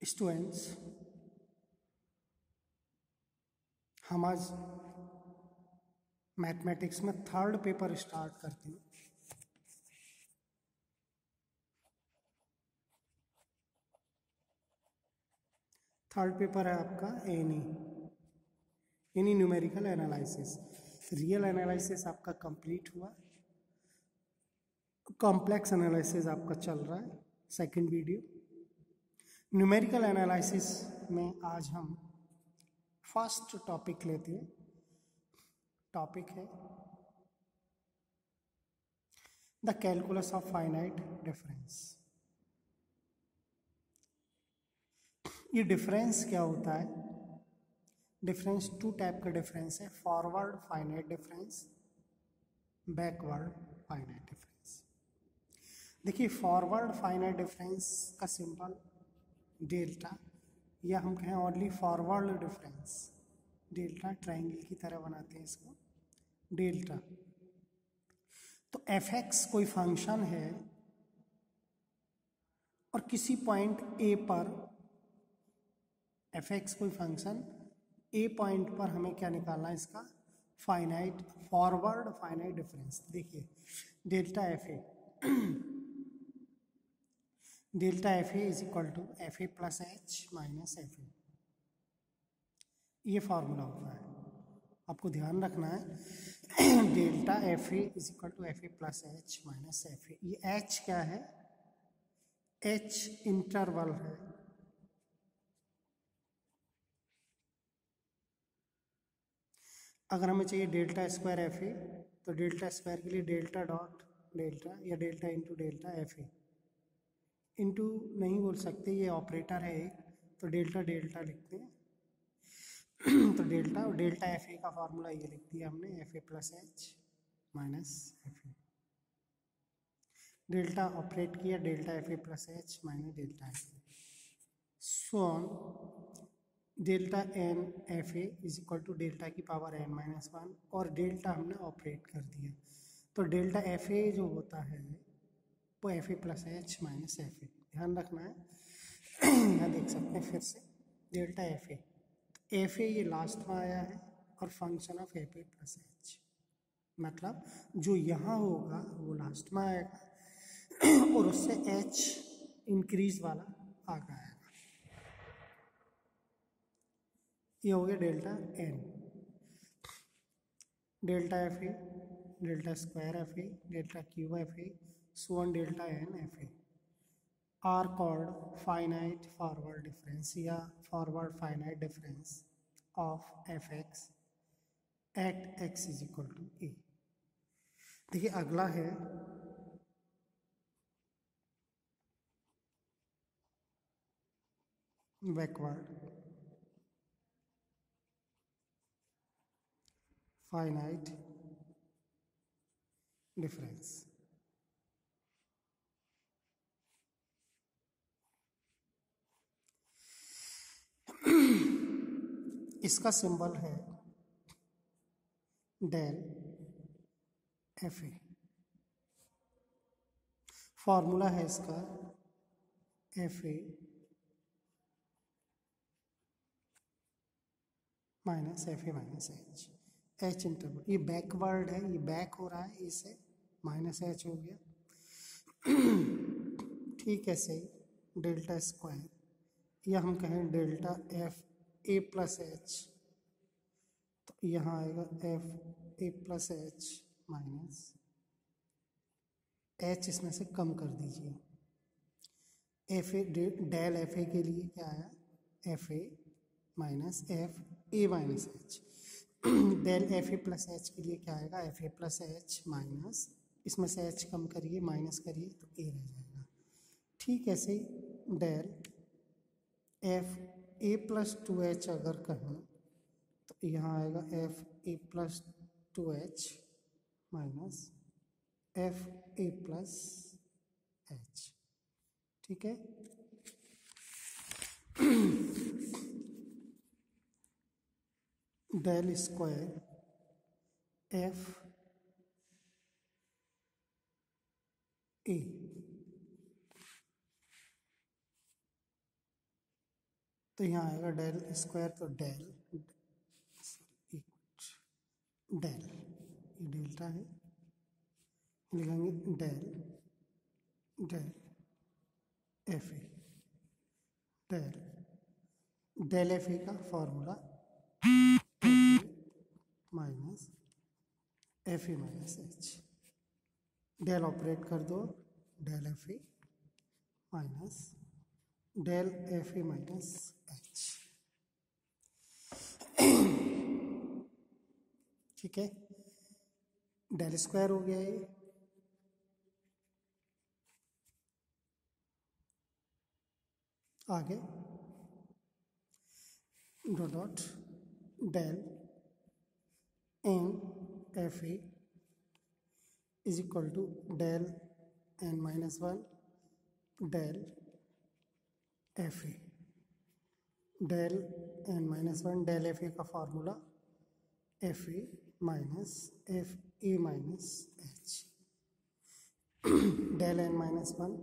Students, हम आज mathematics में थर्ड पेपर स्टार्ट करते हैं। थर्ड पेपर है आपका any numerical analysis. Real analysis आपका कंप्लीट हुआ, कॉम्प्लेक्स एनालिसिस आपका चल रहा है सेकंड वीडियो। न्यूमेरिकल एनालिसिस में आज हम फर्स्ट टॉपिक लेते हैं। टॉपिक है the calculus of finite difference. ये डिफरेंस क्या होता है? डिफरेंस टू टाइप का डिफरेंस है, forward finite difference, backward finite difference. देखिए, फॉरवर्ड फाइनाइट डिफरेंस का सिंबल डेल्टा, या हम कहें only forward difference, delta triangle की तरह बनाते हैं इसको, डेल्टा। तो एफ एक्स कोई फंक्शन है और किसी पॉइंट ए पर एफ एक्स कोई फंक्शन ए पॉइंट पर हमें क्या निकालना है? इसका फाइनाइट फॉरवर्ड फाइनाइट डिफरेंस। देखिए, delta F A delta F A is equal to F A plus H minus F A. ये फॉर्मूला होता है, आपको ध्यान रखना है। Delta F A is equal to F A plus H minus F A. ये H क्या है? एच इंटरवल है। अगर हमें चाहिए डेल्टा स्क्वायर एफ ए, तो डेल्टा स्क्वायर के लिए डेल्टा डॉट डेल्टा या delta into delta F A. Into नहीं बोल सकते, ये ऑपरेटर है एक, तो डेल्टा डेल्टा लिखते हैं। तो डेल्टा और डेल्टा एफ ए का फॉर्मूला ये लिख दिया हमने, F A plus H minus F A. Delta operate किया, delta F A plus H minus delta F A. So delta N F A is equal to delta की power N minus one, और डेल्टा हमने operate कर दिया। तो delta F ए जो होता है वो F A plus H minus F A. ध्यान रखना है। यहाँ देख सकते हैं फिर से delta F A, F A ये लास्ट में आया है और function of F A plus H, मतलब जो यहाँ होगा वो लास्ट में आएगा और उससे एच इंक्रीज वाला आगे आएगा। ये हो गया delta N. Delta F A, delta square F A, delta cube F A, so on delta N F A are called finite forward difference या forward finite difference of F X at X is equal to A. देखिए, अगला है backward finite difference. इसका symbol है del F A. Formula है इसका F A minus F A minus H, H interval. ये backward है, ये बैक हो रहा है, इसे माइनस एच हो गया। ठीक है, सही। डेल्टा स्क्वायर, या हम कहें delta F A plus H, तो यहाँ आएगा F A plus H minus H, इसमें से कम कर दीजिए। F A del F A के लिए क्या आया? F A minus F A minus H. Del F A plus H के लिए क्या आएगा? F A plus H minus, इसमें से एच कम करिए, माइनस करिए, तो ए रह जाएगा। ठीक है, सही। Del F A plus two H अगर कहें तो यहाँ आएगा F A plus two H minus F A plus H. ठीक है। डेल स्क्वायर एफ ए, तो यहाँ आएगा डेल स्क्वायर, तो डेल डेल ये डेल्टा है, लिखेंगे del del F A, del del F A का formula minus F A minus H, del operate कर दो, del F A minus del F A minus H. ठीक है, डेल स्क्वायर हो गया ये, आगे dot dot del N F A is equal to del N minus one del F A, del N minus one del F A का formula F A minus F A minus H, del N minus one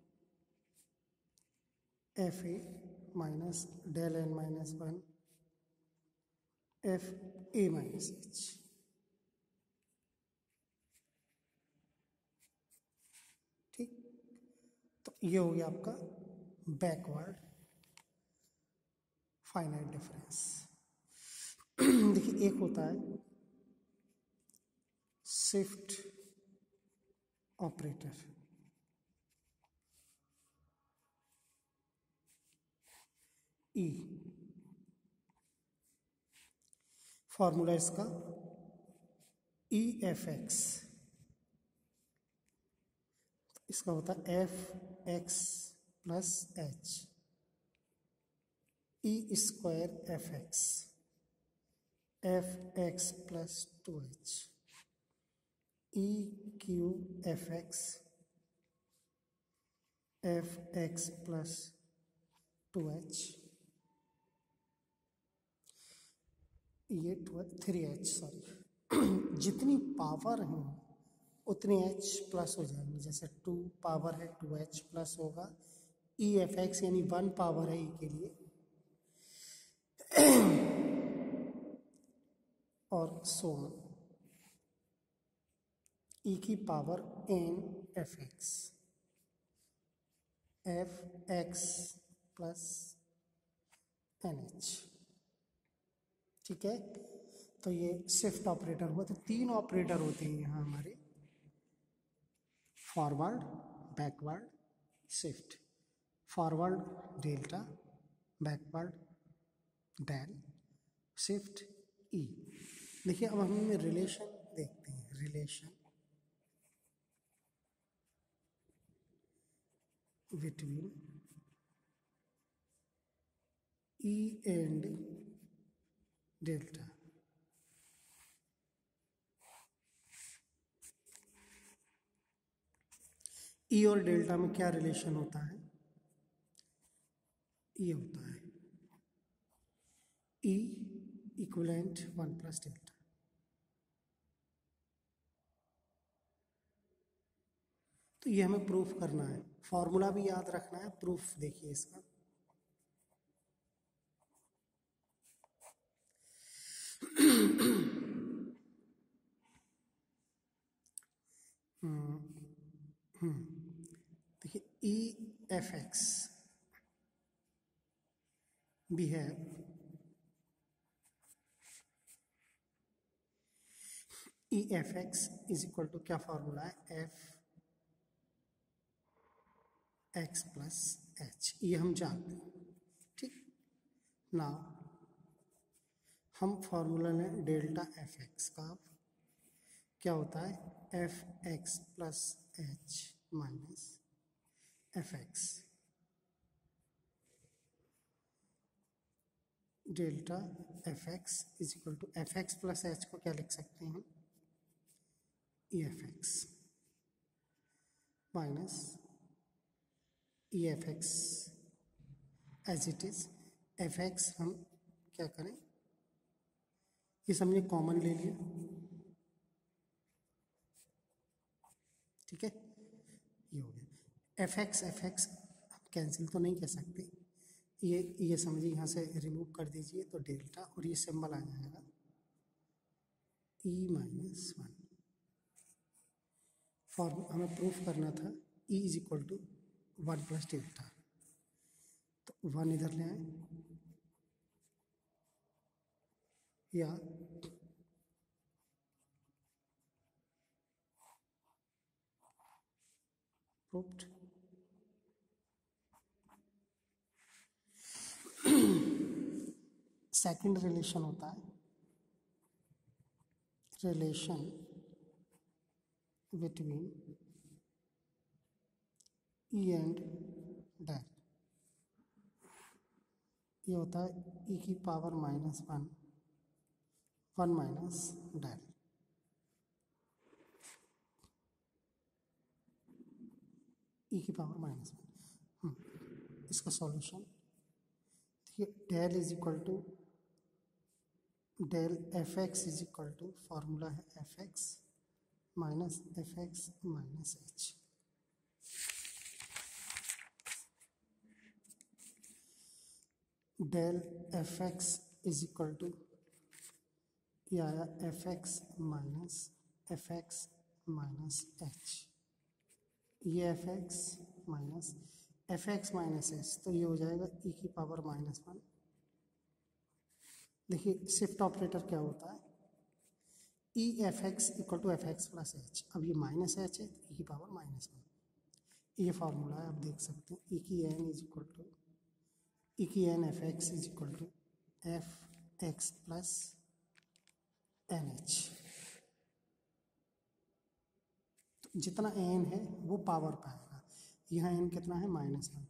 F A minus del N minus one F A minus H. ठीक, तो ये हो गया आपका backward finite difference. देखिए एक होता है शिफ्ट ऑपरेटर, ई फॉर्मूला इसका ई एफ एक्स, इसका होता है F X plus H, E square F X plus two H, E cube F X plus two H, ये थ्री एच, सॉरी जितनी पावर है उतनी एच प्लस हो जाएंगी, जैसे टू पावर है टू एच प्लस होगा, ई एफ एक्स यानी वन पावर है ई के लिए, और सो ऑन, ई की power N F X plus N H. ठीक है, तो ये शिफ्ट ऑपरेटर हुआ। तो तीन ऑपरेटर होते हैं यहाँ हमारे, forward, backward, shift. Forward delta, backward del, shift E. देखिए अब हम रिलेशन देखते हैं, relation between E and delta. E और डेल्टा में क्या रिलेशन होता है, ये होता है E equivalent one plus delta. तो ये हमें प्रूफ करना है, फॉर्मूला भी याद रखना है, प्रूफ देखिए इसका। देखिए ई एफ एक्स भी है, E F X is equal to क्या फॉर्मूला है, एफ एक्स प्लस एच, ये हम जानते हैं। ठीक, ना हम फॉर्मूला लें डेल्टा एफ एक्स का, क्या होता है, F X plus H minus F X, delta F X is equal to F X plus H को क्या लिख सकते हैं, E F X minus E F X as it is. F X हम क्या करें, ये समझे कॉमन ले लिया। ठीक है, ये हो गया एफ एक्स हम कैंसिल तो नहीं कर सकते, ये समझिए, यहाँ से रिमूव कर दीजिए तो डेल्टा और ये सिंबल आ जाएगा E-1। फॉर्म हमें प्रूफ करना था E is equal to 1 plus delta, तो 1 इधर ले आए या प्रूफ्ड। सेकंड रिलेशन होता है relation between E and del. ये होता है E की पावर -1 1 माइनस डेल। E की पावर -1। इसका सॉल्यूशन देखिए, del is equal to del F X is equal to, formula है F X minus F X minus H. Del F X is equal to ये आया F X minus H. ये F X minus H, तो ये हो जाएगा ई की power -1। देखिए शिफ्ट ऑपरेटर क्या होता है, E F X equal to F X plus H. अब ये माइनस एच है तो ई की पावर -1। ये फार्मूला है, आप देख सकते हैं। ई की N is equal to E की N F X is equal to F X plus N H. तो जितना एन है वो पावर पे आएगा, यहाँ एन कितना है -1,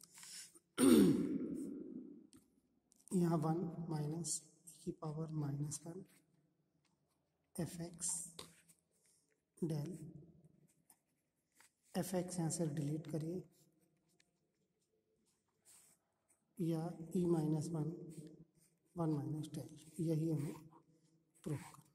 यहाँ 1 माइनस ई की power -1 F X del. F X यहाँ से डिलीट करिए या E-1 1 माइनस डेल। यही हमें प्रूफ करना है।